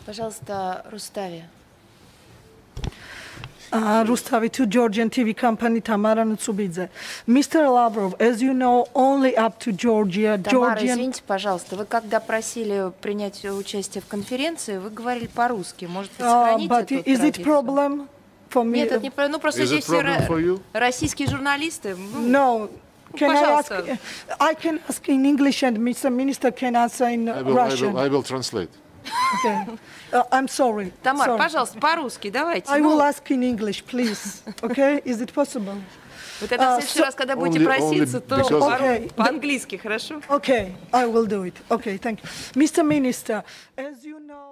Пожалуйста, Рустави. Rustavi to Georgian TV company Tamara Nutsubidze. Mr. Lavrov, as you know, only up to Georgia, Тамара, Georgian... извините, пожалуйста, вы когда просили принять участие в конференции, вы говорили по-русски. Может быть, сохраните But эту is it традицию? problem for me? Нет, это не ну просто здесь все российские журналисты. No. Can пожалуйста. I can ask in English and Mr. Minister can answer in Russian. I will translate. Okay. I'm sorry. Тамар, sorry. пожалуйста, по-русски давайте. I will ask in English, please. Okay? Is it possible? Вы тогда в следующий раз, когда будете проситься, то по-английски, хорошо? Okay, I will do it. Okay, thank you. Mr. Minister, as you know...